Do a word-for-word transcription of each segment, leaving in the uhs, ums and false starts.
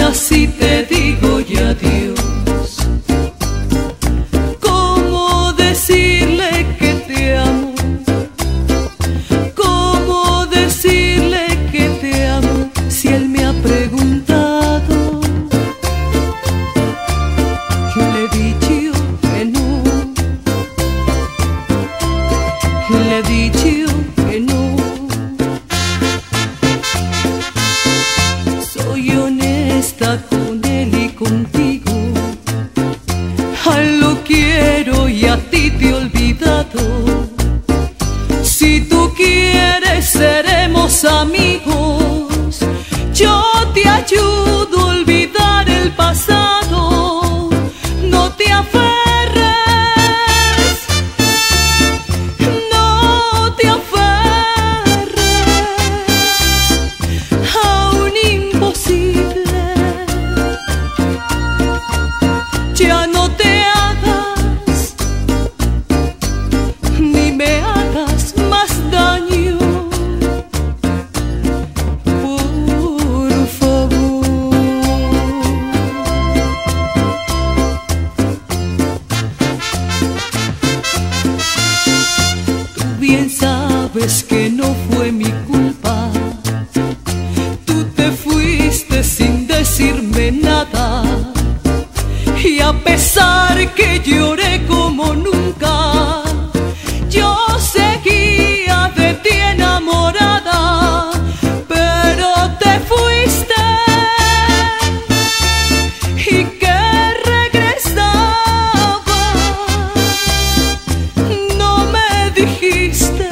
ahora sí te digo ya adiós. ¿Cómo decirle que te amo? ¿Cómo decirle que te amo si él me ha preguntado? Le he dicho que no, le he dicho que no. Soy honesta con él y contigo, a él lo quiero y a ti te he olvidado. Si tú quieres seremos amigos, yo te ayudo a olvidar el pasado. No te aferres, no te aferres a un imposible. Ya no te hagas, ni me hagas más daño, por favor. Tú bien sabes que no fue mi culpa. Tú te fuiste sin decirme nada, y a pesar que lloré como nunca, yo seguía de ti enamorada. Pero te fuiste y que regresabas, no me dijiste.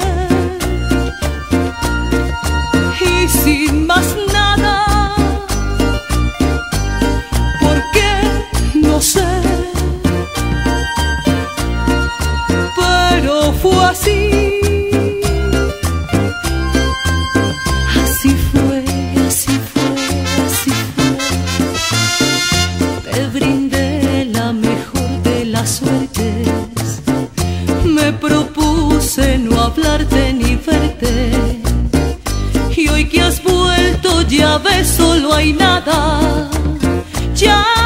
Y sin más nada, ¿por qué? No sé, pero fue así. Así fue, así fue, así fue. Te brindé la mejor de las suertes. Me propuse no hablarte ni verte, y hoy que has vuelto ya ves, solo hay nada. Ya